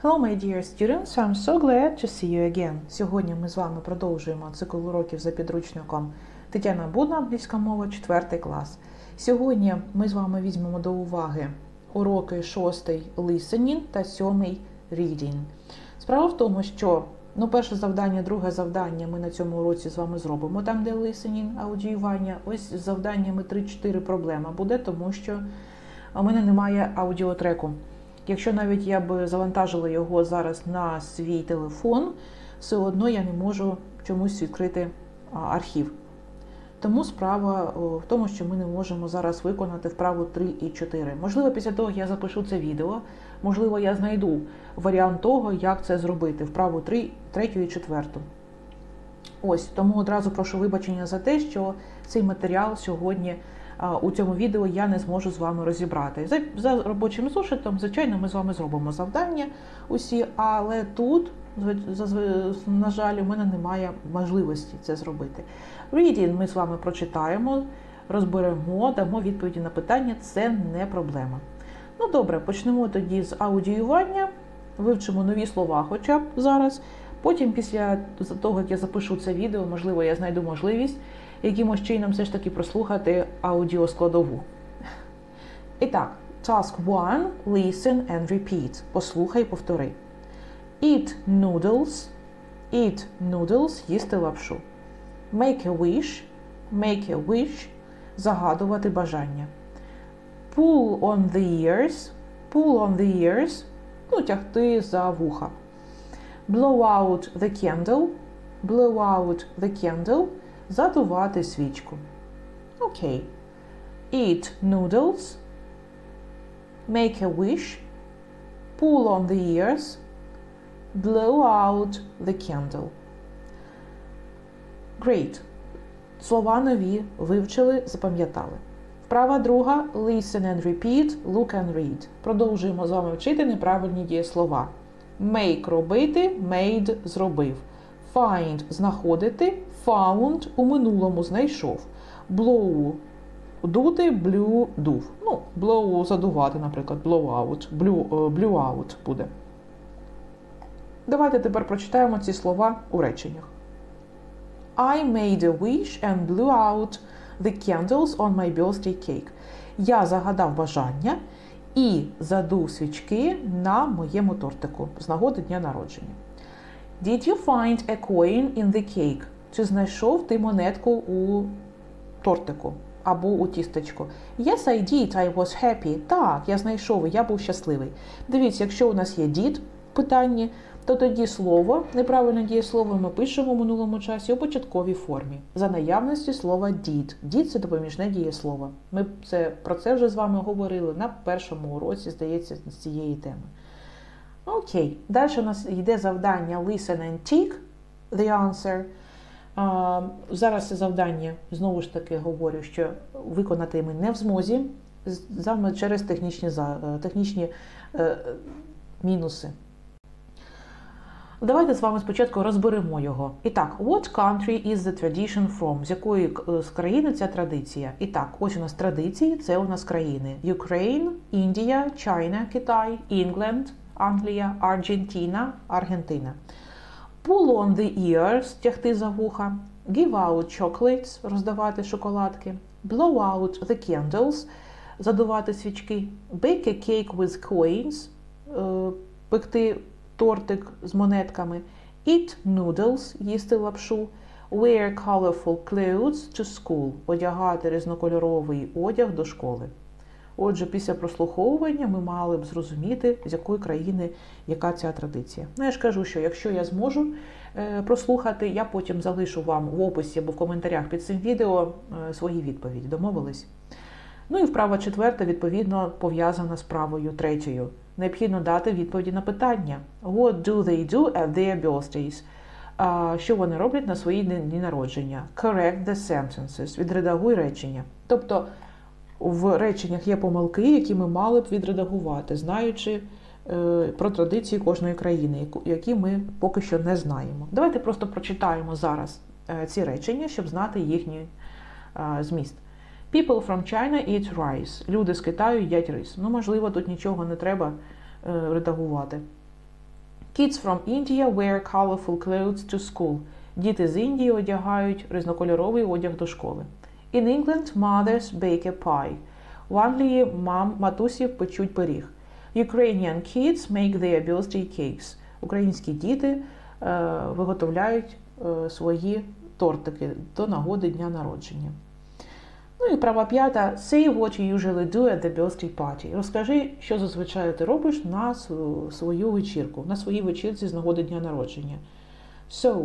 Hello, my dear students, I'm so glad to see you again. Сьогодні ми з вами продовжуємо цикл уроків за підручником Тетяна Будна, англійська мова, 4 клас. Сьогодні ми з вами візьмемо до уваги уроки 6 listening та 7 reading. Справа в тому, що перше завдання, друге завдання ми на цьому уроці з вами зробимо, там де listening, аудіювання. Ось з завданнями 3-4 проблема буде, тому що у мене немає аудіотреку. Якщо навіть я б завантажила його зараз на свій телефон, все одно я не можу чомусь відкрити архів. Тому справа в тому, що ми не можемо зараз виконати вправу 3 і 4. Можливо, після того, як я запишу це відео, можливо, я знайду варіант того, як це зробити, вправу 3 і 4. Ось, тому одразу прошу вибачення за те, що цей матеріал сьогодні у цьому відео я не зможу з вами розібрати. За робочим зошитом, звичайно, ми з вами зробимо завдання усі, але тут, на жаль, у мене немає можливості це зробити. Reading ми з вами прочитаємо, розберемо, дамо відповіді на питання, це не проблема. Ну добре, почнемо тоді з аудіювання, вивчимо нові слова хоча б зараз. Потім, після того, як я запишу це відео, можливо, я знайду можливість якимось чином все ж таки прослухати аудіоскладову. І так, task 1, listen and repeat. Послухай, повтори. Eat noodles, їсти лапшу. Make a wish, загадувати бажання. Pull on the ears, тягти за вуха. Blow out the candle, задувати свічку. Окей. Eat noodles, make a wish, pull on the ears, blow out the candle. Great. Слова нові вивчили, запам'ятали. Вправа друга. Listen and repeat, look and read. Продовжуємо з вами вчити неправильні дієслова. Make – робити, made – зробив. Find – знаходити, found – у минулому знайшов. Blow – дути, blew – дув. Blow – задувати, наприклад, blow out, blew out буде. Давайте тепер прочитаємо ці слова у реченнях. I made a wish and blew out the candles on my birthday cake. Я загадав бажання і задув свічки на моєму тортику з нагоди дня народження. Did you find a coin in the cake? Чи знайшов ти монетку у тортику або у тістечку? Yes, I did. I was happy. Так, я знайшов, і я був щасливий. Дивіться, якщо у нас є did в питанні, то тоді слово, неправильне дієслово, ми пишемо в минулому часі у початковій формі. За наявності слова did. Did – це допоміжне дієслово. Ми про це вже з вами говорили на першому уроці, здається, з цієї теми. Окей. Далі у нас йде завдання listen and tick the answer. Зараз це завдання, знову ж таки говорю, що виконати ми не в змозі, через технічні мінуси. Давайте з вами спочатку розберемо його. І так, what country is the tradition from? З якої з країни ця традиція? І так, ось у нас традиції, це у нас країни. Ukraine, Індія, China, Китай, England, Англія, Аргентина, Аргентина. Pull on the ears, тягти за вуха. Give out chocolates, роздавати шоколадки. Blow out the candles, задувати свічки. Bake a cake with coins, пекти тортик з монетками. Eat noodles, їсти лапшу. Wear colorful clothes to school, одягати різнокольоровий одяг до школи. Отже, після прослуховування ми мали б зрозуміти, з якої країни яка ця традиція. Я ж кажу, що якщо я зможу прослухати, я потім залишу вам в описі або в коментарях під цим відео свої відповіді. Домовились? І вправа 4, відповідно, пов'язана з правою 3. Необхідно дати відповіді на питання. What do they do at their birthdays? Що вони роблять на свої дні народження? Correct the sentences. Відредагуй речення. Тобто, в реченнях є помилки, які ми мали б відредагувати, знаючи про традиції кожної країни, які ми поки що не знаємо. Давайте просто прочитаємо зараз ці речення, щоб знати їхній зміст. People from China eat rice. Люди з Китаю їдять рис. Можливо, тут нічого не треба редагувати. Kids from India wear colorful clothes to school. Діти з Індії одягають різнокольоровий одяг до школи. In England, mothers bake a pie. В Англії матусі печуть пиріг. Ukrainian kids make their birthday cakes. Українські діти виготовляють свої тортики до нагоди дня народження. Ну і права п'ята. Say what you usually do at the birthday party. Розкажи, що зазвичай ти робиш на свою вечірку, на своїй вечірці з нагоди дня народження. So,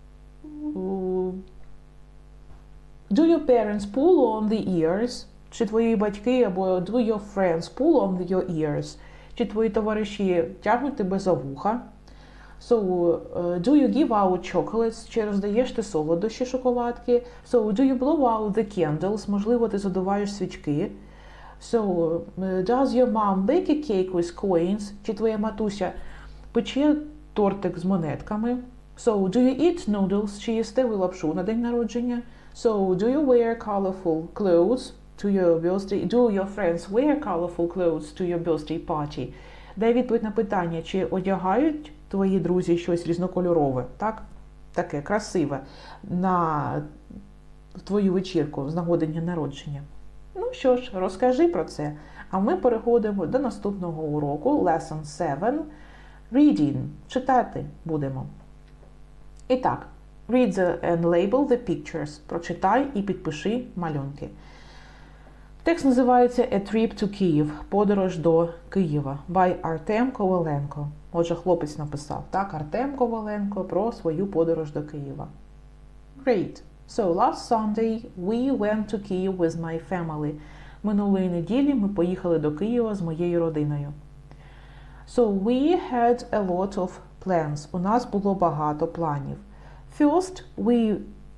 do your parents pull on the ears? Чи твої батьки або do your friends pull on your ears? Чи твої товариші тягнуть тебе за вуха? So, do you give out chocolates? Чи роздаєш ти солодощі, шоколадки? So, do you blow out the candles? Можливо, ти задуваєш свічки. So, does your mom bake a cake with coins? Чи твоя матуся пече тортик з монетками? So, do you eat noodles? Чи їсте ви лапшу на день народження? So, do you wear colorful clothes to your birthday? Do your friends wear colorful clothes to your birthday party? Дай відповідь на питання, чи одягають твої друзі щось різнокольорове, так? Таке красиве, на твою вечірку з нагоди дня народження. Ну що ж, розкажи про це. А ми переходимо до наступного уроку, Lesson 7, Reading. Читати будемо. І так, read and label the pictures. Прочитай і підпиши малюнки. Текст називається A Trip to Kyiv. Подорож до Києва. By Артем Коваленко. Отже, хлопець написав, так, Артем Коваленко про свою подорож до Києва. Great. So, last Sunday we went to Kyiv with my family. Минулої неділі ми поїхали до Києва з моєю родиною. So, we had a lot of plans. У нас було багато планів. First, we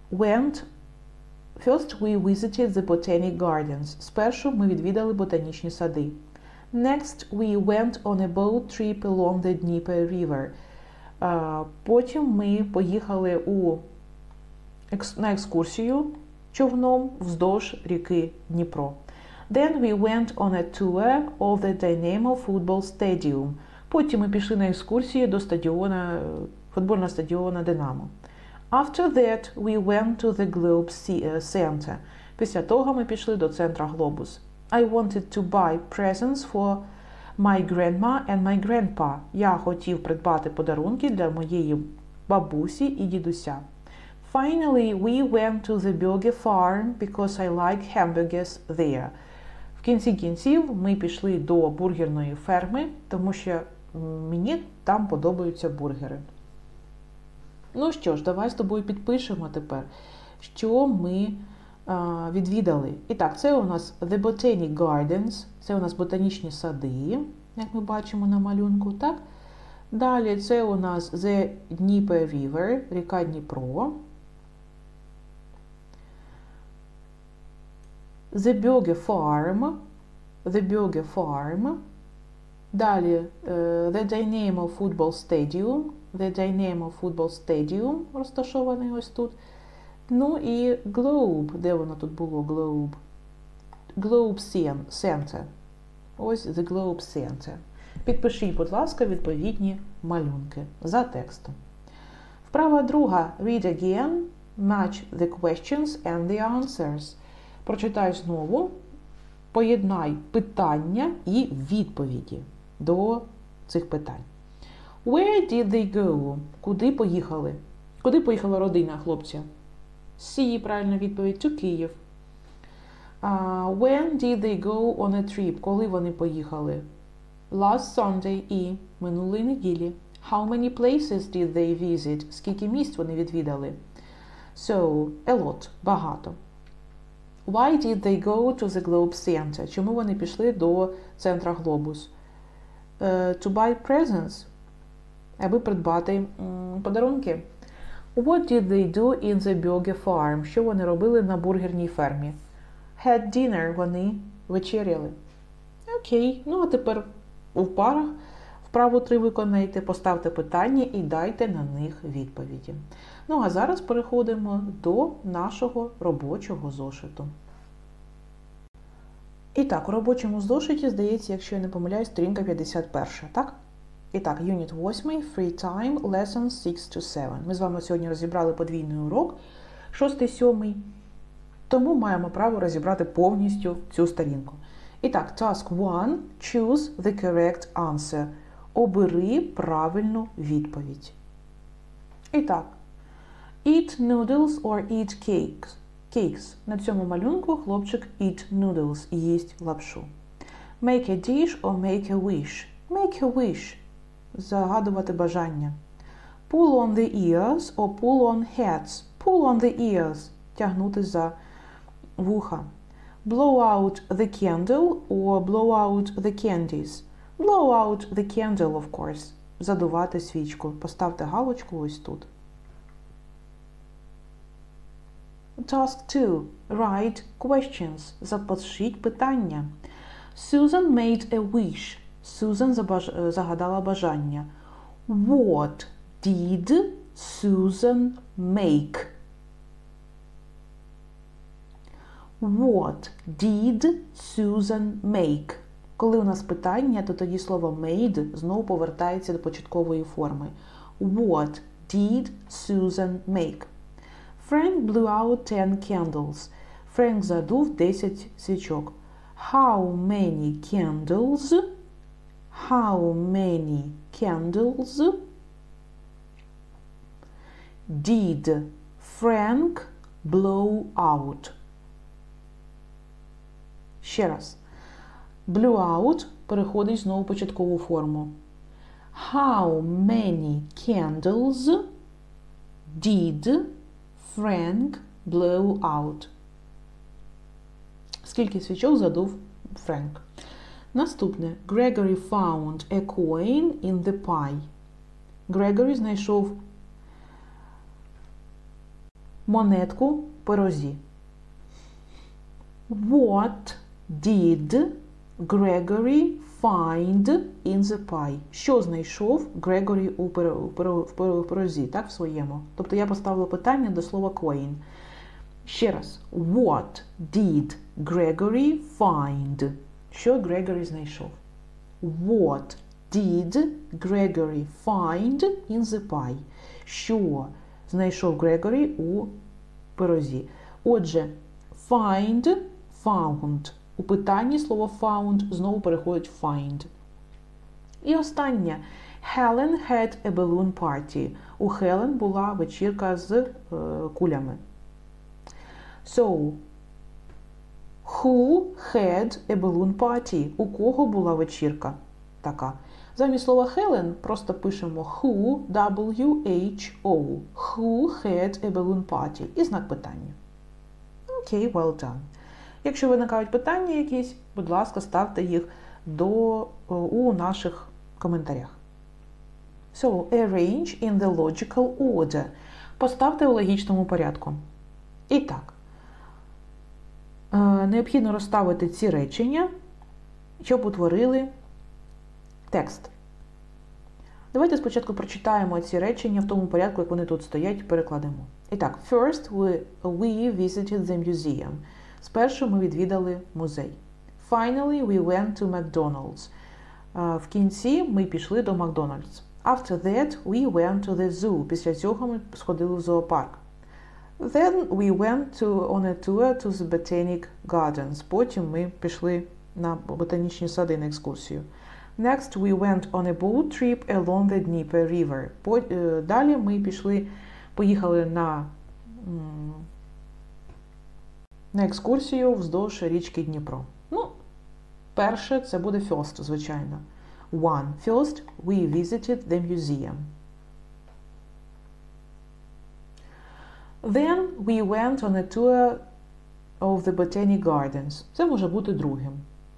visited the botanic gardens. Спершу ми відвідали ботанічні сади. Next, we went on a boat trip along the Dnieper River. Потім ми поїхали на екскурсію човном вздовж ріки Дніпро. Then we went on a tour of the Dynamo Football Stadium. Потім ми пішли на екскурсію до футбольного стадіону Динамо. After that, we went to the Globe Center. Після того ми пішли до центра Глобус. I wanted to buy presents for my grandma and my grandpa. Я хотів придбати подарунки для моєї бабусі і дідуся. Finally, we went to the burger farm because I like hamburgers there. В кінці кінців ми пішли до бургерної ферми, тому що мені там подобаються бургери. Ну що ж, давай з тобою підпишемо тепер, що ми відвідали. І так, це у нас The Botanic Gardens, це у нас ботанічні сади, як ми бачимо на малюнку, так? Далі це у нас The Dnieper River, ріка Дніпро. The Burger Farm. Далі The Dynamo Football Stadium, розташований ось тут. Ну і Globe, де воно тут було, Globe Center. Ось The Globe Center. Підпишіть, будь ласка, відповідні малюнки за текстом. Вправа друга. Read again, match the questions and the answers. Прочитай знову, поєднай питання і відповіді до цих питань. Where did they go? Куди поїхали? Куди поїхала родина хлопця? C, правильна відповідь, to Kyiv. When did they go on a trip? Коли вони поїхали? Last Sunday і минулої неділі. How many places did they visit? Скільки місць вони відвідали? So, a lot, багато. Why did they go to the Globe Center? Чому вони пішли до центра Глобус? To buy presents. Аби придбати подарунки. What did they do in the burger farm? Що вони робили на бургерній фермі? Had dinner. Вони вечеряли. Окей. Ну, а тепер у парах вправу 3 виконайте, поставте питання і дайте на них відповіді. Ну, а зараз переходимо до нашого робочого зошиту. І так, у робочому зошиті, здається, якщо я не помиляюсь, сторінка 51, так? І так, Unit 8, Free Time, Lessons 6-7. Ми з вами сьогодні розібрали подвійний урок, 6-7, тому маємо право розібрати повністю цю сторінку. І так, Task 1, Choose the correct answer. Обери правильну відповідь. І так, Eat noodles or eat cakes. На цьому малюнку хлопчик eat noodles, їсть лапшу. Make a dish or make a wish. Make a wish. Загадувати бажання. Pull on the ears or pull on heads. Pull on the ears. Тягнути за вуха. Blow out the candle or blow out the candies. Blow out the candle, of course. Задувати свічку. Поставте галочку ось тут. Task 2. Write questions. Запишіть питання. Susan made a wish. Susan загадала бажання. What did Susan make? What did Susan make? Коли у нас питання, то тоді слово made знову повертається до початкової форми. What did Susan make? Frank blew out 10 candles. Френк задув 10 свічок. How many candles? How many candles did Frank blow out? Ще раз. Blew out переходить знову в початкову форму. How many candles did Frank blow out? Скільки свічок задув Френк? Наступне. Gregory found a coin in the pie. Грегорі знайшов монетку в пирозі. What did Gregory find in the pie? Що знайшов Грегорі у пирозі, так, в своєму? Тобто я поставила питання до слова coin. Ще раз. What did Gregory find? Що Грегорі знайшов? What did Gregory find in the pie? Що знайшов Грегорі у пирозі? Отже, find, found. У питанні слово found знову переходить find. І останнє. Helen had a balloon party. У Хелен була вечірка з кулями. So, who had a balloon party? У кого була вечірка така? Замість слова Helen просто пишемо who, W-H-O. Who had a balloon party? І знак питання. Окей, well done. Якщо виникають питання якісь, будь ласка, ставте їх у наших коментарях. So, arrange in the logical order. Поставте у логічному порядку. І так. Необхідно розставити ці речення, щоб утворили текст. Давайте спочатку прочитаємо ці речення в тому порядку, як вони тут стоять, і перекладемо. І так, first we visited the museum. Спершу ми відвідали музей. Finally we went to McDonald's. В кінці ми пішли до Макдональдс. After that we went to the zoo. Після цього ми сходили в зоопарк. Then we went on a tour to the Botanic Gardens. Потім ми пішли на ботанічні сади на екскурсію. Next we went on a boat trip along the Dnieper River. Далі ми поїхали на екскурсію вздовж річки Дніпро. Ну, перше це буде first, звичайно. One. First we visited the museum. Then we went on a tour of the Botanic Gardens. Це може бути другим.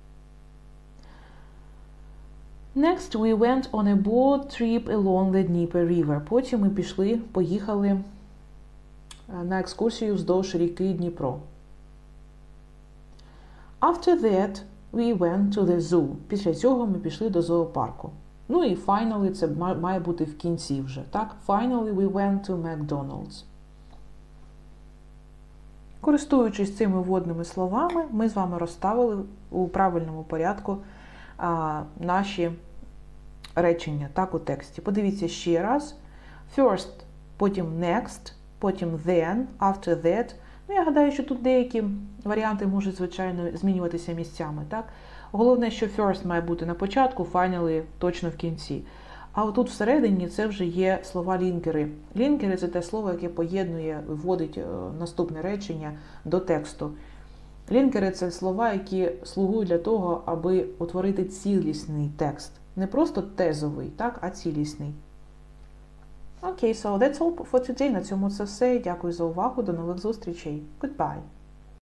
Next we went on a boat trip along the Dnieper River. Потім ми поїхали на екскурсію вздовж ріки Дніпро. After that we went to the zoo. Після цього ми пішли до зоопарку. Ну і finally це має бути в кінці вже, так? Finally we went to McDonald's. Користуючись цими вводними словами, ми з вами розставили у правильному порядку наші речення, так, у тексті. Подивіться ще раз. First, потім next, потім then, after that. Ну, я гадаю, що тут деякі варіанти можуть, звичайно, змінюватися місцями, так? Головне, що first має бути на початку, finally точно в кінці. А отут всередині це вже є слова-лінкери. Лінкери – це те слово, яке поєднує, вводить наступне речення до тексту. Лінкери – це слова, які слугують для того, аби утворити цілісний текст. Не просто тезовий, так, а цілісний. Окей, so that's all for today. На цьому це все. Дякую за увагу. До нових зустрічей. Goodbye.